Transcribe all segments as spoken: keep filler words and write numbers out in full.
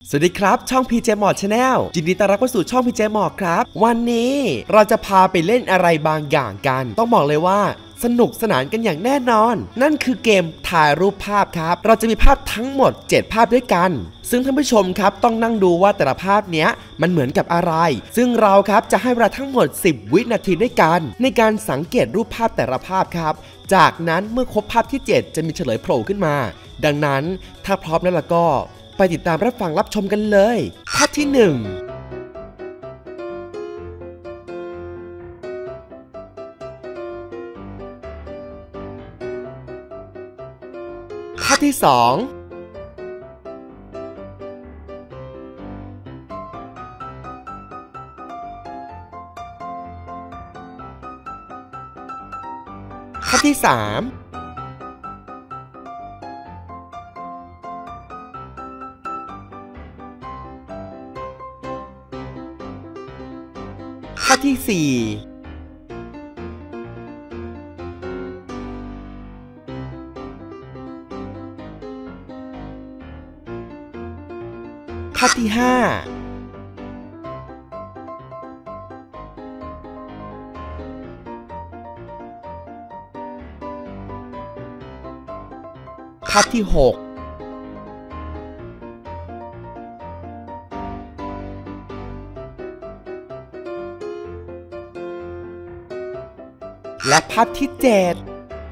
สวัสดีครับช่อง พี เจ Mod Channel ยินดีต้อนรับเข้าสู่ช่อง พี เจ Mod ครับวันนี้เราจะพาไปเล่นอะไรบางอย่างกันต้องบอกเลยว่าสนุกสนานกันอย่างแน่นอนนั่นคือเกมถ่ายรูปภาพครับเราจะมีภาพทั้งหมดเจ็ดภาพด้วยกันซึ่งท่านผู้ชมครับต้องนั่งดูว่าแต่ละภาพเนี้ยมันเหมือนกับอะไรซึ่งเราครับจะให้เวลาทั้งหมดสิบวินาทีด้วยกันในการสังเกตรูปภาพแต่ละภาพครับจากนั้นเมื่อครบภาพที่เจ็ดจะมีเฉลยโผล่ขึ้นมาดังนั้นถ้าพร้อมแล้วล่ะก็ไปติดตามรับฟังรับชมกันเลยภาพที่หนึ่งภาพที่สองภาพที่สามภาพที่สี่ภาพที่ห้าภาพที่หกและภาพที่เจ็ด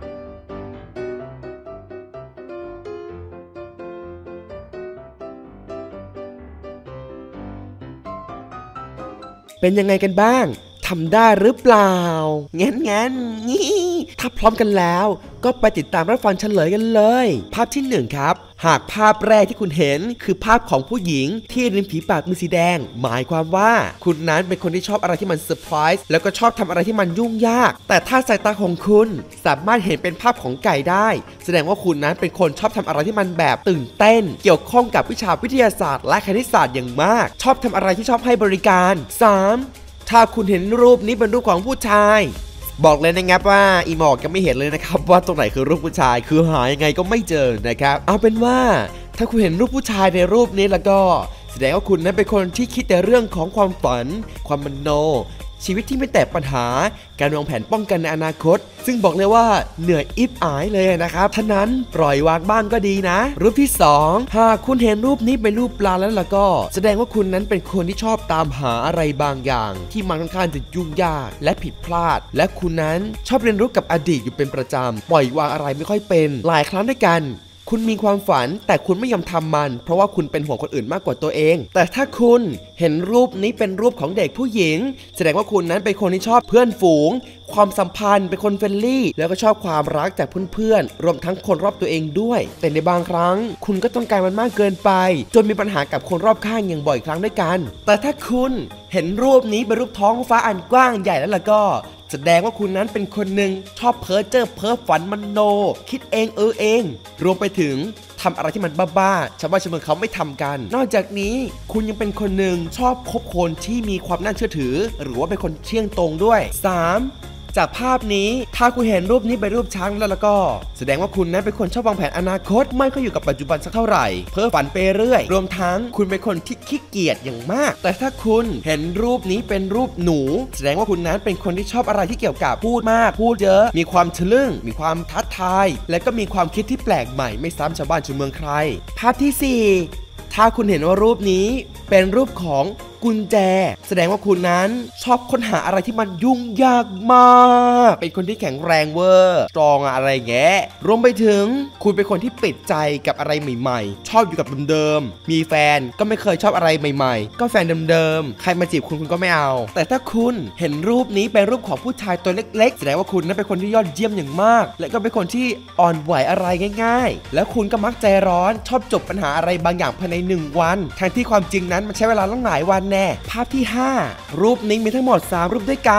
เป็นยังไงกันบ้างทำได้หรือเปล่างั้นงั้นงี้ถ้าพร้อมกันแล้วก็ไปติดตามรับฟังเฉลยกันเลยภาพที่หนึ่งครับหากภาพแรกที่คุณเห็นคือภาพของผู้หญิงที่ริมฝีปากมีสีแดงหมายความว่าคุณนั้นเป็นคนที่ชอบอะไรที่มันเซอร์ไพรส์แล้วก็ชอบทำอะไรที่มันยุ่งยากแต่ถ้าสายตาของคุณสามารถเห็นเป็นภาพของไก่ได้แสดงว่าคุณนั้นเป็นคนชอบทำอะไรที่มันแบบตื่นเต้นเกี่ยวข้องกับวิชาวิทยาศาสตร์และคณิตศาสตร์อย่างมากชอบทำอะไรที่ชอบให้บริการสามถ้าคุณเห็นรูปนี้เป็นรูปของผู้ชายบอกเลยนะครับว่าอีหมอกยังไม่เห็นเลยนะครับว่าตรงไหนคือรูปผู้ชายคือหายังไงก็ไม่เจอนะครับเอาเป็นว่าถ้าคุณเห็นรูปผู้ชายในรูปนี้แล้วก็แสดงว่าคุณนั้นเป็นคนที่คิดแต่เรื่องของความฝันความมโนชีวิตที่ไม่แตกปัญหาการวางแผนป้องกันในอนาคตซึ่งบอกเลยว่าเหนื่อยอิบอายเลยนะครับฉะนั้นปล่อยวางบ้างก็ดีนะรูปที่สองหากคุณเห็นรูปนี้เป็นรูปปลาแล้วล่ะก็แสดงว่าคุณนั้นเป็นคนที่ชอบตามหาอะไรบางอย่างที่มันค่อนข้างจะยุ่งยากและผิดพลาดและคุณนั้นชอบเรียนรู้กับอดีตอยู่เป็นประจำปล่อยวางอะไรไม่ค่อยเป็นหลายครั้งด้วยกันคุณมีความฝันแต่คุณไม่ยอมทำมันเพราะว่าคุณเป็นห่วงคนอื่นมากกว่าตัวเองแต่ถ้าคุณเห็นรูปนี้เป็นรูปของเด็กผู้หญิงแสดงว่าคุณนั้นเป็นคนที่ชอบเพื่อนฝูงความสัมพันธ์เป็นคนเฟรนลี่แล้วก็ชอบความรักจากเพื่อนๆรวมทั้งคนรอบตัวเองด้วยแต่ในบางครั้งคุณก็ต้องการมันมากเกินไปจนมีปัญหากับคนรอบข้างอย่างบ่อยครั้งด้วยกันแต่ถ้าคุณเห็นรูปนี้เป็นรูปท้องฟ้าอันกว้างใหญ่แล้วล่ะก็แสดงว่าคุณนั้นเป็นคนหนึ่งชอบเพ้อเจ้อเพ้อฝันมโนคิดเองเออเองรวมไปถึงทำอะไรที่มันบ้าๆชาวบ้านชาวเมืองเขาไม่ทำกันนอกจากนี้คุณยังเป็นคนหนึ่งชอบคบคนที่มีความน่าเชื่อถือหรือว่าเป็นคนเที่ยงตรงด้วยสามจากภาพนี้ถ้าคุณเห็นรูปนี้เป็นรูปช้างแล้วแล้วก็แสดงว่าคุณนั้นเป็นคนชอบวางแผนอนาคตไม่ค่อยอยู่กับปัจจุบันสักเท่าไหร่เพ้อฝันไปเรื่อยรวมทั้งคุณเป็นคนที่ขี้เกียจอย่างมากแต่ถ้าคุณเห็นรูปนี้เป็นรูปหนูแสดงว่าคุณนั้นเป็นคนที่ชอบอะไรที่เกี่ยวกับพูดมากพูดเยอะมีความทะลึ่งมีความท้าทายและก็มีความคิดที่แปลกใหม่ไม่ซ้ำชาวบ้านชาวเมืองใครภาพที่สี่ถ้าคุณเห็นว่ารูปนี้เป็นรูปของกุญแจแสดงว่าคุณนั้นชอบค้นหาอะไรที่มันยุ่งยากมากเป็นคนที่แข็งแรงเวอร์สตรองอะไรแง่รวมไปถึงคุณเป็นคนที่ปิดใจกับอะไรใหม่ๆชอบอยู่กับเดิมๆมีแฟนก็ไม่เคยชอบอะไรใหม่ๆก็แฟนเดิมๆใครมาจีบคุณคุณก็ไม่เอาแต่ถ้าคุณเห็นรูปนี้เป็นรูปของผู้ชายตัวเล็กๆแสดงว่าคุณนั้นเป็นคนที่ยอดเยี่ยมอย่างมากและก็เป็นคนที่อ่อนไหวอะไรง่ายๆแล้วคุณก็มักใจร้อนชอบจบปัญหาอะไรบางอย่างภายในหนึ่งวันทั้งที่ความจริงนั้นมันใช้เวลาตั้งหลายวันแน่ภาพที่ห้ารูปนี้มีทั้งหมดสามรูปด้วยกันภ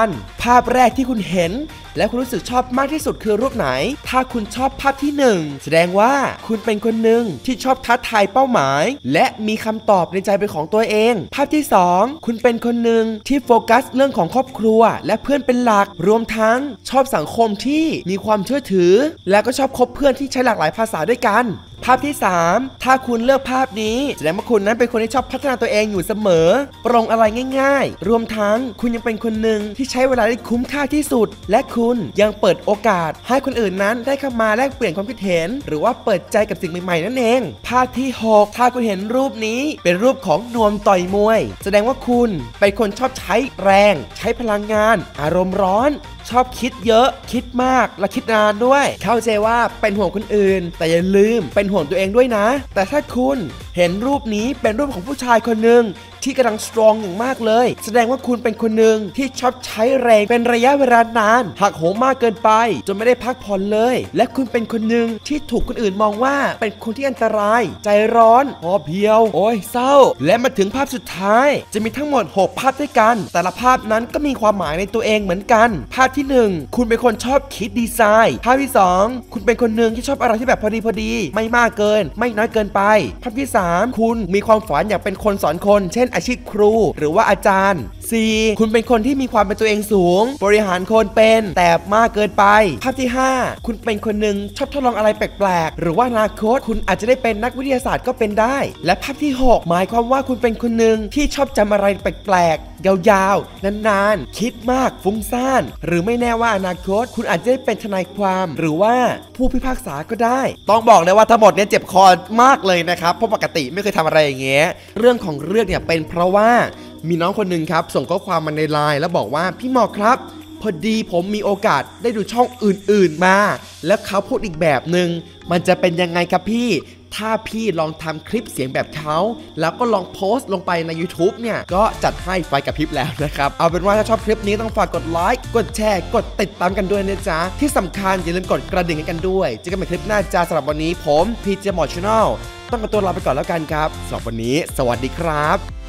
ภาพแรกที่คุณเห็นและคุณรู้สึกชอบมากที่สุดคือรูปไหนถ้าคุณชอบภาพที่หนึ่งแสดงว่าคุณเป็นคนหนึ่งที่ชอบท้าทายเป้าหมายและมีคำตอบในใจเป็นของตัวเองภาพที่สองคุณเป็นคนหนึ่งที่โฟกัสเรื่องของครอบครัวและเพื่อนเป็นหลักรวมทั้งชอบสังคมที่มีความเชื่อถือและก็ชอบคบเพื่อนที่ใช้หลากหลายภาษาด้วยกันภาพที่สามถ้าคุณเลือกภาพนี้แสดงว่าคุณนั้นเป็นคนที่ชอบพัฒนาตัวเองอยู่เสมอปรงอะไรง่ายๆรวมทั้งคุณยังเป็นคนหนึ่งที่ใช้เวลาได้คุ้มค่าที่สุดและคุณยังเปิดโอกาสให้คนอื่นนั้นได้เข้ามาแลกเปลี่ยนความคิดเห็นหรือว่าเปิดใจกับสิ่งใหม่ๆนั่นเองภาพที่หกถ้าคุณเห็นรูปนี้เป็นรูปของนวมต่อยมวยแสดงว่าคุณเป็นคนชอบใช้แรงใช้พลังงานอารมณ์ร้อนชอบคิดเยอะคิดมากและคิดนานด้วยเข้าใจว่าเป็นห่วงคนอื่นแต่อย่าลืมเป็นห่วงตัวเองด้วยนะแต่ถ้าคุณเห็นรูปนี้เป็นรูปของผู้ชายคนหนึ่งที่กำลังสตรองอย่างมากเลยแสดงว่าคุณเป็นคนหนึ่งที่ชอบใช้แรงเป็นระยะเวลานานหักโหมมากเกินไปจนไม่ได้พักผ่อนเลยและคุณเป็นคนหนึ่งที่ถูกคนอื่นมองว่าเป็นคนที่อันตรายใจร้อนหอบเหี่ยวโอ้ยเศร้าและมาถึงภาพสุดท้ายจะมีทั้งหมดหกภาพด้วยกันแต่ละภาพนั้นก็มีความหมายในตัวเองเหมือนกันภาพที่หนึ่งคุณเป็นคนชอบคิดดีไซน์ภาพที่สองคุณเป็นคนหนึ่งที่ชอบอะไรที่แบบพอดีพอดีไม่มากเกินไม่น้อยเกินไปภาพที่สามคุณมีความฝันอยากเป็นคนสอนคนเช่นอาชีพครูหรือว่าอาจารย์ สี่ คุณเป็นคนที่มีความเป็นตัวเองสูงบริหารคนเป็นแต่มากเกินไปภาพที่ห้าคุณเป็นคนหนึ่งชอบทดลองอะไรแปลกๆหรือว่าอนาคตคุณอาจจะได้เป็นนักวิทยาศาสตร์ก็เป็นได้และภาพที่หกหมายความว่าคุณเป็นคนหนึ่งที่ชอบจำอะไรแปลกๆยาวๆนานๆคิดมากฟุ้งซ่านหรือไม่แน่ว่าอนาคตคุณอาจจะได้เป็นทนายความหรือว่าผู้พิพากษาก็ได้ต้องบอกเลยว่าทั้งหมดเนี่ยเจ็บคอมากเลยนะครับเพราะปกติไม่เคยทำอะไรอย่างเงี้ยเรื่องของเรื่องเนี่ยเป็นเพราะว่ามีน้องคนหนึ่งครับส่งข้อความมาในไลน์แล้วบอกว่าพี่หมอครับพอดีผมมีโอกาสได้ดูช่องอื่นๆมาแล้วเขาพูดอีกแบบหนึ่งมันจะเป็นยังไงครับพี่ถ้าพี่ลองทำคลิปเสียงแบบเขาแล้วก็ลองโพสต์ลงไปใน YouTube เนี่ยก็จัดให้ไฟกับพริบแล้วนะครับเอาเป็นว่าถ้าชอบคลิปนี้ต้องฝากกดไลค์กดแชร์กดติดตามกันด้วยนะจ๊ะที่สำคัญอย่าลืมกดกระดิ่งให้กันด้วยเจอกันใหม่คลิปหน้าจ้าสำหรับวันนี้ผมพีเจหมอชแนลต้องขอตัวลาไปก่อนแล้วกันครับสำหรับวันนี้สวัสดีครับ